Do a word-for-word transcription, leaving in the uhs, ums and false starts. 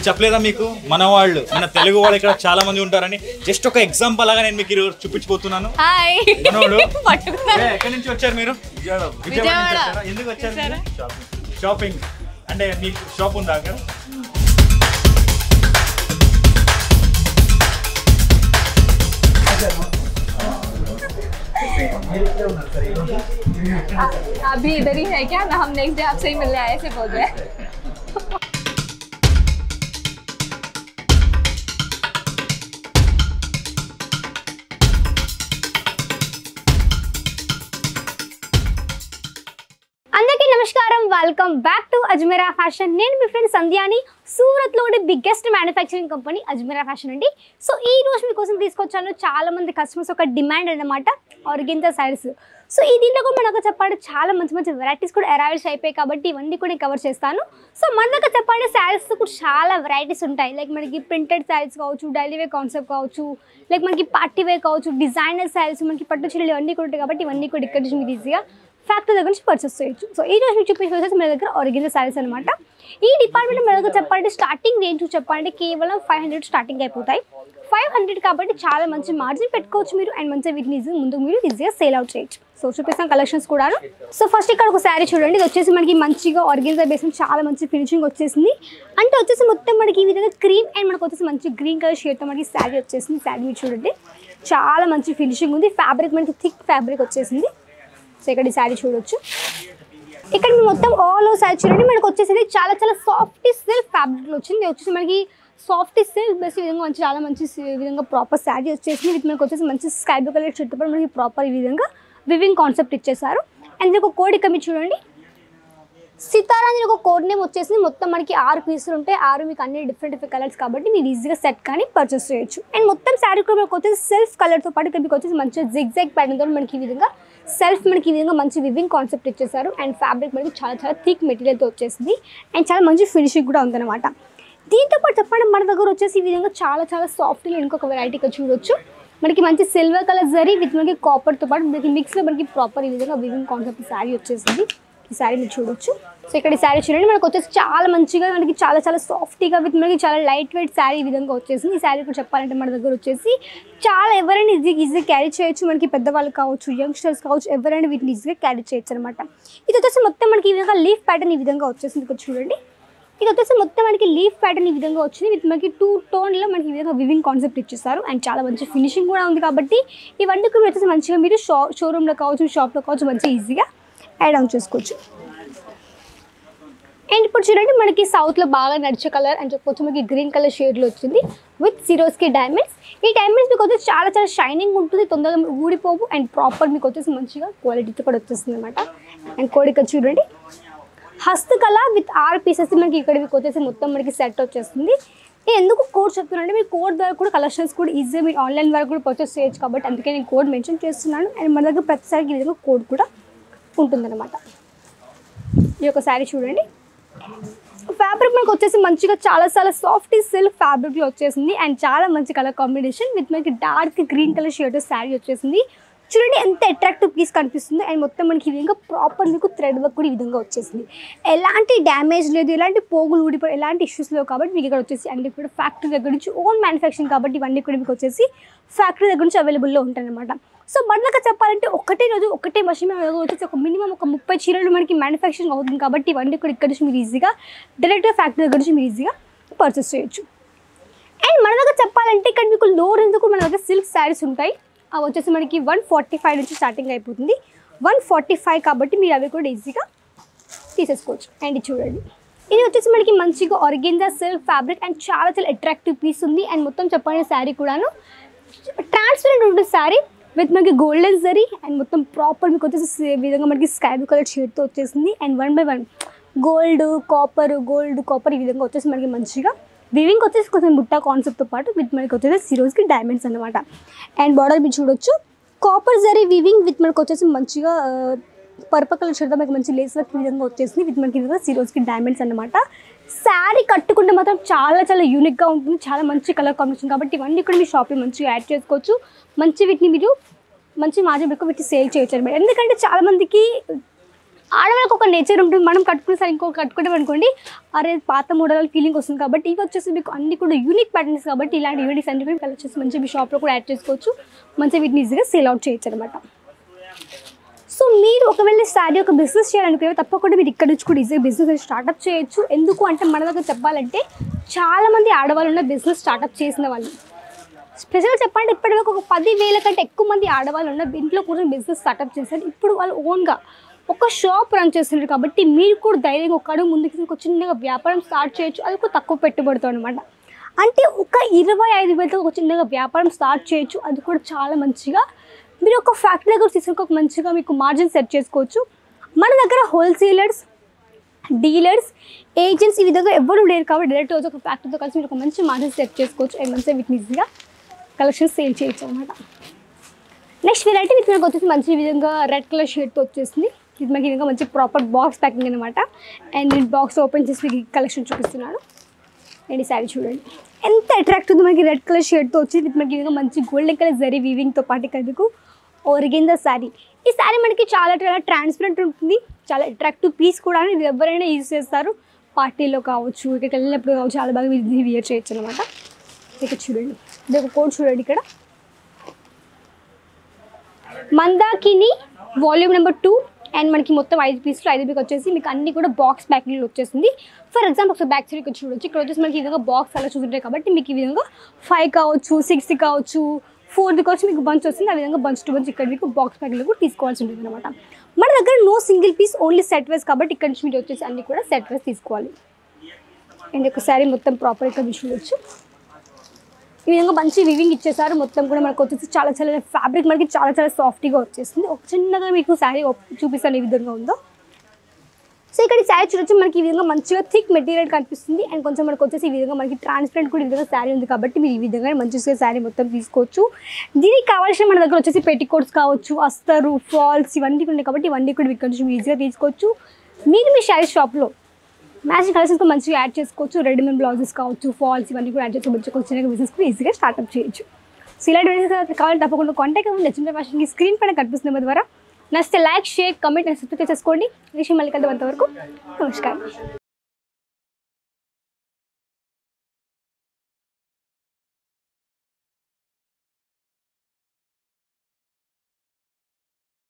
చెప్పలేదా మీకు మన వాళ్ళు మన తెలుగు వాళ్ళు ఇక్కడ చాలా మంది ఉంటారని జస్ట్ ఒక ఎగ్జాంపుల్ లాగా నేను మీకు చూపించబోతున్నాను. హాయ్ మనోడు ఎక్కడి నుంచి వచ్చారు మీరు? విజయవాడ. ఎందుకు వచ్చారు? షాపింగ్ అంటే మీకు షాప్ ఉందా అక్కడ? अभी इधर ही है क्या? ना हम नेक्स्ट डे आपसे ही मिलने आए थे बोल रहे हैं. అందరికీ నమస్కారం, welcome back to Ajmera fashion. నేను మీ ఫ్రెండ్ సంధ్యాని. సూరత్లోని biggest manufacturing company Ajmera fashion అండి. సో ఈ రోజు మీకోసం తీసుకొచ్చాను చాలా మంది కస్టమర్స్ ఒక డిమాండ్ అన్నమాట, ఆర్గెన్జా శారీస్. సో ఈ దీంట్లో కూడా మనకు చెప్పండి చాలా మంచి మంచి వెరైటీస్ కూడా అరైవ్స్ అయిపోయాయి కాబట్టి ఇవన్నీ కూడా కవర్ చేస్తాను. సో మన దగ్గర చెప్పండి శారీస్ కూడా చాలా వెరైటీస్ ఉంటాయి. లైక్ మనకి ప్రింటెడ్ శారీస్ కావచ్చు, డైలీ వేర్ కాన్సెప్ట్ కావచ్చు, లైక్ మనకి పార్టీ వేర్ కావచ్చు, డిజైనర్ శారీస్, మనకి పట్టు చీరలు ఇవన్నీ కూడా ఉంటాయి కాబట్టి ఇవన్నీ కూడా ఇక్కడ నుంచి మీరు ఈజీగా ఫ్యాక్టరీ దగ్గర నుంచి పర్చేస్ చేయొచ్చు. సో ఈ రోజు మీకు చూపించే వచ్చేసి మన దగ్గర ఆర్గెన్జా శారీస్ అనమాట. ఈ డిపార్ట్మెంట్ మన దగ్గర చెప్పండి స్టార్టింగ్ రేంజ్ చెప్పండి కేవలం ఫైవ్ హండ్రెడ్ స్టార్టింగ్ అయిపోతాయి. ఫైవ్ హండ్రెడ్ కాబట్టి చాలా మంచి మార్జిన్ పెట్టుకోవచ్చు మీరు, అండ్ మంచిగా వీటిని ఈజీ ముందు మీరు ఈజీగా సేల్ అవుట్ చేయొచ్చు. సో చూపిస్తాం కలెక్షన్స్ కూడా. సో ఫస్ట్ ఇక్కడ ఒక శారీ చూడండి, ఇది వచ్చేసి మనకి మంచిగా ఆర్గెన్జా బేస్ చాలా మంచి ఫినిషింగ్ వచ్చేసింది. అంటే వచ్చేసి మొత్తం మనకి ఈ విధంగా క్రీమ్ అండ్ మనకు వచ్చేసి మంచి గ్రీన్ కలర్ షేడ్తో మనకి శారీ వచ్చేసింది. శారీ మీరు చూడండి చాలా మంచి ఫినిషింగ్ ఉంది. ఫ్యాబ్రిక్ మనకి థిక్ ఫ్యాబ్రిక్ వచ్చేసింది. సో ఇక్కడ ఈ శారీ చూడొచ్చు. ఇక్కడ మొత్తం ఆల్ ఓవర్ శారీ చూడండి మనకు వచ్చేసి చాలా చాలా సాఫ్ట్ సిల్క్ ఫ్యాబ్రిక్లో వచ్చింది. వచ్చేసి మనకి సాఫ్ట్ సిల్క్ బేస్ విధంగా మంచి చాలా మంచి విధంగా ప్రాపర్ శారీ వచ్చేసింది. విత్ మనకు వచ్చేసి మంచి స్కై బ్లూ కలర్ షర్ట్ పడి మనకి ప్రాపర్ ఈ విధంగా వివింగ్ కాన్సెప్ట్ ఇచ్చేసారు. అండ్ దీనికి ఒక కోడ్ ఇక్కడ మీరు చూడండి సితారా అని ఒక కోడ్ నేమ్ వచ్చేసి మొత్తం మనకి ఆరు పీసులు ఉంటాయి. ఆరు మీకు అన్ని డిఫరెంట్ డిఫరెంట్ కలర్స్ కాబట్టి మీరు ఈజీగా సెట్ కానీ పర్చేస్ చేయొచ్చు. అండ్ మొత్తం శారీ కూడా మనకు వచ్చేసి సెల్ఫ్ కలర్తో పాటు ఇక్కడ మీకు వచ్చేసి మంచిగా జిగ్జాగ్ ప్యాటర్న్తో మనకి ఈ విధంగా సెల్ఫ్ మనకి ఈ విధంగా మంచి వివింగ్ కాన్సెప్ట్ ఇచ్చేసారు. అండ్ ఫ్యాబ్రిక్ మనకి చాలా చాలా థిక్ మెటీరియల్తో వచ్చేసింది. అండ్ చాలా మంచి ఫినిషింగ్ కూడా ఉందన్నమాట. దీంతో పాటు చెప్పండి మన దగ్గర వచ్చేసి ఈ విధంగా చాలా చాలా సాఫ్ట్గా ఇంకొక వెరైటీగా చూడొచ్చు. మనకి మంచి సిల్వర్ కలర్ జరీ విత్ మనకి కాపర్తో పాటు మనకి మిక్స్లో మనకి ప్రాపర్ ఈ విధంగా వివింగ్ కాన్సెప్ట్ శారీ వచ్చేసింది. ఈ శారీ మీరు చూడొచ్చు. సో ఇక్కడ ఈ శారీ చూడండి మనకు వచ్చేసి చాలా మంచిగా మనకి చాలా చాలా సాఫ్ట్గా విత్ మనకి చాలా లైట్ వెయిట్ శారీ ఈ విధంగా వచ్చేసింది. ఈ శారీ కూడా చెప్పాలంటే మన దగ్గర వచ్చేసి చాలా ఎవరైనా ఈజీ ఈజీగా క్యారీ చేయొచ్చు. మనకి పెద్దవాళ్ళు కావచ్చు, యంగ్స్టర్స్ కావచ్చు, ఎవరైనా వీటిని ఈజీగా క్యారీ చేయొచ్చు అనమాట. ఇది వచ్చేసి మొత్తం మనకి ఈ విధంగా లీఫ్ ప్యాటర్న్ ఈ విధంగా వచ్చేసింది. ఇక్కడ చూడండి ఇది వచ్చేసి మొత్తం మనకి లీఫ్ ప్యాటర్న్ ఈ విధంగా వచ్చింది. విత్ మనకి టూ టోన్లో మనకి ఈ విధంగా వివింగ్ కాన్సెప్ట్ ఇచ్చేస్తారు. అండ్ చాలా మంచి ఫినిషింగ్ కూడా ఉంది కాబట్టి ఇవన్నీ కూడా వచ్చేసి మంచిగా మీరు షో షోరూమ్లో కావచ్చు, షాప్లో కావచ్చు మంచిగా ఈజీగా యాడ్ ఆన్ చేసుకోవచ్చు. అండ్ ఇప్పుడు చూడండి మనకి సౌత్లో బాగా నడిచే కలర్ అని చెప్పొచ్చు. మనకి గ్రీన్ కలర్ షేడ్లో వచ్చింది విత్ సిరోస్కి డైమండ్స్. ఈ డైమండ్స్ మీకు వచ్చేసి చాలా చాలా షైనింగ్ ఉంటుంది, తొందరగా ఊడిపోవు. అండ్ ప్రాపర్ మీకు వచ్చేసి మంచిగా క్వాలిటీతో కూడా వచ్చేస్తుంది అనమాట. అండ్ కోడ్ ఇక్కడ చూడండి హస్తకళ విత్ ఆర్ పీసెస్ మనకి ఇక్కడ మీకు వచ్చేసి మొత్తం మనకి సెట్ వచ్చేస్తుంది. నేను ఎందుకు కోడ్ చెప్తున్నానంటే మీరు కోడ్ ద్వారా కూడా కలెక్షన్స్ కూడా ఈజీగా మీరు ఆన్లైన్ ద్వారా కూడా పర్చేస్ చేయొచ్చు కాబట్టి అందుకే నేను కోడ్ మెన్షన్ చేస్తున్నాను. అండ్ మన దగ్గర ప్రతిసారికి ఈ విధంగా కోడ్ కూడా ఉంటుందన్నమాట. ఈ యొక్క శారీ చూడండి ఫ్యాబ్రిక్ మనకు వచ్చేసి మంచిగా చాలా చాలా సాఫ్ట్ సిల్క్ ఫ్యాబ్రిక్లో వచ్చేసింది. అండ్ చాలా మంచి కలర్ కాంబినేషన్ విత్ మనకి dark green colour shade saree వచ్చేసింది. చూడండి ఎంత అట్రాక్టివ్ పీస్ కనిపిస్తుంది. అండ్ మొత్తం మనకి ఈ విధంగా ప్రాపర్ మీకు థ్రెడ్ వర్క్ కూడా ఈ విధంగా వచ్చేసింది. ఎలాంటి డ్యామేజ్ లేదు, ఎలాంటి పోగులు ఊడిపో ఎలాంటి ఇష్యూస్ లేవు కాబట్టి మీకు ఇక్కడ వచ్చేసి అన్ని కూడా ఫ్యాక్టరీ దగ్గర నుంచి ఓన్ మ్యానుఫ్యాక్చరింగ్ కాబట్టి ఇవన్నీ కూడా మీకు వచ్చేసి ఫ్యాక్టరీ దగ్గర నుంచి అవైలబుల్లో ఉంటాయి అనమాట. సో మనకు చెప్పాలంటే ఒకటే రోజు ఒకటే మషిన్ వచ్చేసి ఒక మినిమం ఒక ముప్పై చీరలు మనకి మ్యానుఫ్యాక్చరింగ్ అవుతుంది కాబట్టి ఇవన్నీ కూడా ఇక్కడ నుంచి మీరు ఈజీగా డైరెక్ట్గా ఫ్యాక్టరీ దగ్గర నుంచి మీరు ఈజీగా పర్చేస్ చేయొచ్చు. అండ్ మన దగ్గర చెప్పాలంటే ఇక్కడ మీకు లో రేంజ్కు మన దగ్గర సిల్క్ శారీస్ ఉంటాయి. అవి వచ్చేసి మనకి వన్ ఫార్టీ ఫైవ్ నుంచి స్టార్టింగ్ అయిపోతుంది. వన్ ఫార్టీ ఫైవ్ కాబట్టి మీరు అవి కూడా ఈజీగా తీసేసుకోవచ్చు. అండ్ చూడండి ఇది వచ్చేసి మనకి మంచిగా ఆర్గెన్జా సిల్క్ ఫ్యాబ్రిక్ అండ్ చాలా చాలా అట్రాక్టివ్ పీస్ ఉంది. అండ్ మొత్తం చెప్పండి శారీ కూడాను ట్రాన్స్పరెంట్ ఉంటుంది శారీ విత్ మనకి గోల్డెన్ జరీ. అండ్ మొత్తం ప్రాపర్ మీకు వచ్చేసి విధంగా మనకి స్కై బ్లూ కలర్ షేడ్తో వచ్చేసింది. And one by one gold copper gold copper ఈ విధంగా వచ్చేసి మనకి మంచిగా వివింగ్ వచ్చేసి కొంచెం బుట్ట కాన్సెప్ట్తో పాటు విత్ మనకి వచ్చేసి సిరోస్కి డైమండ్స్ అనమాట. అండ్ బార్డర్ మీరు చూడొచ్చు కాపర్ జరీ వివింగ్ విత్ మనకు వచ్చేసి మంచిగా పర్పుల్ కలర్ షర్ట్ మనకి మంచి లేస్ వర్క్ విధంగా వచ్చేసింది విత్ మనకి విధంగా సిరోస్కి డైమండ్స్ అనమాట. శారీ కట్టుకుంటే మాత్రం చాలా చాలా యూనిక్గా ఉంటుంది, చాలా మంచి కలర్ కాంబినేషన్ కాబట్టి ఇవన్నీ కూడా మీ షాపింగ్ మంచిగా యాడ్ చేసుకోవచ్చు. మంచి వీటిని మీరు మంచి మార్జిన్ పెట్టుకో వీటిని సేల్ చేయొచ్చు అనమాట. ఎందుకంటే చాలామందికి ఆడవాళ్ళకి ఒక నేచర్ ఉంటుంది, మనం కట్టుకునే సారీ ఇంకొక కట్టుకుంటాం అనుకోండి అరే పాత మోడల్ ఫీలింగ్ వస్తుంది. కాబట్టి ఇవి వచ్చేసి మీకు అన్ని కూడా యూనిక్ ప్యాటర్న్స్ కాబట్టి ఇలాంటి యూనిక్ అన్ని కూడా కలెక్షన్స్ మంచి మీ షాప్లో కూడా యాడ్ చేసుకోవచ్చు, మంచిగా వీటిని ఈజీగా సేల్ అవుట్ చేయొచ్చు అనమాట. సో మీరు ఒకవేళ శారీ ఒక బిజినెస్ చేయాలనుకునే తప్పకుండా మీరు ఇక్కడ నుంచి కూడా ఈజీగా బిజినెస్ స్టార్ట్అప్ చేయొచ్చు. ఎందుకు అంటే మన దగ్గర చెప్పాలంటే చాలామంది ఆడవాళ్ళు ఉన్న బిజినెస్ స్టార్ట్అప్ చేసిన వాళ్ళు. స్పెషల్గా చెప్పండి ఇప్పటివరకు ఒక పది వేల కంటే ఎక్కువ మంది ఆడవాళ్ళు ఉన్న ఇంట్లో కూడా బిజినెస్ స్టార్ట్అప్ చేశారు. ఇప్పుడు వాళ్ళు ఓన్గా ఒక షాప్ రన్ చేస్తున్నారు కాబట్టి మీరు కూడా ధైర్యంగా ఒక అడుగు ముందుకు ఒక చిన్నగా వ్యాపారం స్టార్ట్ చేయొచ్చు. అది కూడా తక్కువ పెట్టుబడితో అనమాట. అంటే ఒక ఇరవై ఐదు వేలతో ఒక చిన్నగా వ్యాపారం స్టార్ట్ చేయొచ్చు. అది కూడా చాలా మంచిగా మీరు ఒక ఫ్యాక్టరీ దగ్గర తీసుకుని ఒక మంచిగా మీకు మార్జిన్ సెట్ చేసుకోవచ్చు. మన దగ్గర హోల్సేలర్స్, డీలర్స్, ఏజెంట్స్ ఈ విధంగా ఎవరు లేరు కాబట్టి డైరెక్ట్ రోజు ఒక ఫ్యాక్టరీతో కలిసి మీరు ఒక మంచి మార్జిన్ సెట్ చేసుకోవచ్చు అండ్ మంచిగా వీటిని ఈజీగా కలెక్షన్ సేల్ చేయొచ్చు అనమాట. నెక్స్ట్ వెరైటీ మీకు మనకు వచ్చేసి మంచి విధంగా రెడ్ కలర్ షేడ్తో వచ్చేసింది. ఇది మనకి విధంగా మంచి ప్రాపర్ బాక్స్ ప్యాకింగ్ అనమాట. అండ్ నేను బాక్స్ ఓపెన్ చేసి మీకు కలెక్షన్ చూపిస్తున్నాను. అండ్ ఈ శారీ చూడండి ఎంత అట్రాక్ట్ ఉంది, మనకి రెడ్ కలర్ షేడ్తో వచ్చింది. ఇది మనకి విధంగా మంచి గోల్డెన్ కలర్ జరీ వీవింగ్తో పాటు ఇక్కడ మీకు ఒరిగిందా శారీ. ఈ శారీ మనకి చాలా చాలా ట్రాన్స్పరెంట్ ఉంటుంది, చాలా అట్రాక్టివ్ పీస్ కూడా. ఇది ఎవరైనా యూజ్ చేస్తారు, పార్టీలో కావచ్చు, ఇక్కడికి వెళ్ళినప్పుడు కావచ్చు, చాలా బాగా ఇది వియర్ చేయొచ్చు అనమాట. ఇక్కడ చూడండి ఇది ఒక కోడ్ చూడండి, ఇక్కడ Mandakini volume number two and మనకి మొత్తం ఐదు పీసులు ఐదు మీకు వచ్చేసి మీకు అన్ని కూడా బాక్స్ ప్యాకింగ్లో వచ్చేసింది. ఫర్ ఎగ్జాంపుల్ ఒకసారి బ్యాక్ సైడ్ ఇక్కడ చూడొచ్చు, ఇక్కడ వచ్చేసి మనకి ఈ విధంగా బాక్స్ అలా చూస్తుంటాయి కాబట్టి మీకు ఈ విధంగా ఫైవ్ కావచ్చు, సిక్స్ కావచ్చు, ఫోర్త్ కావచ్చు మీకు బంచ్ వస్తుంది. ఆ విధంగా బంచ్ టు బంచ్ ఇక్కడ మీకు బాక్స్ ప్యాకింగ్లో కూడా తీసుకోవాల్సి ఉంటుంది అనమాట. మన దగ్గర no single piece, only set wise కాబట్టి ఇక్కడ నుంచి మీరు వచ్చేసి అన్ని కూడా సెట్ వైజ్ తీసుకోవాలి. అండ్ ఒక శారీ మొత్తం ప్రాపర్ ఇక్కడ మీరు చూడొచ్చు. ఈ విధంగా మంచి వివింగ్ ఇచ్చేసారు. మొత్తం కూడా మనకు వచ్చేసి చాలా చాలా ఫ్యాబ్రిక్ మనకి చాలా చాలా సాఫ్ట్గా వచ్చేసింది. ఒక చిన్నగా మీకు శారీ చూపిస్తాను ఏ విధంగా ఉందో. సో ఇక్కడ ఈ శారీ చూడొచ్చు మనకి ఈ విధంగా మంచిగా థిక్ మెటీరియల్ కనిపిస్తుంది. అండ్ కొంచెం మనకు వచ్చేసి ఈ విధంగా మనకి ట్రాన్స్పరెంట్ కూడా ఈ విధంగా శారీ ఉంది కాబట్టి మీరు ఈ విధంగా మంచిగా శారీ మొత్తం తీసుకోవచ్చు. దీనికి కావాల్సిన మన దగ్గర వచ్చేసి పెట్టికోట్స్ కావచ్చు, అస్తరు, ఫాల్స్ ఇవన్నీ ఉన్నాయి కాబట్టి ఇవన్నీ కూడా ఇక్కడ నుంచి ఈజీగా తీసుకోవచ్చు. మీరు మీ శారీ షాప్లో మ్యాచింగ్ కలెక్షన్తో మంచిగా యాడ్ చేసుకోవచ్చు. రెడీమేడ్ బ్లౌజెస్ కావచ్చు, ఫాల్స్ ఇవన్నీ కూడా యాడ్ చేసుకోవచ్చు. కొంచెం చిన్నగా బిజినెస్ కూడా ఈజీగా స్టార్ట్అప్ చేయొచ్చు. సో ఇలాంటి బిజినెస్ కావాలి తప్పకుండా కాంటాక్ట్ అవ్వండి. అజ్మీరా ఫ్యాషన్కి స్క్రీన్ పైన కనిపిస్తున్న ద్వారా నచ్చితే like, share, comment and subscribe చేసుకోండి. విషయం మళ్ళీ కలిసి అంతవరకు నమస్కారం.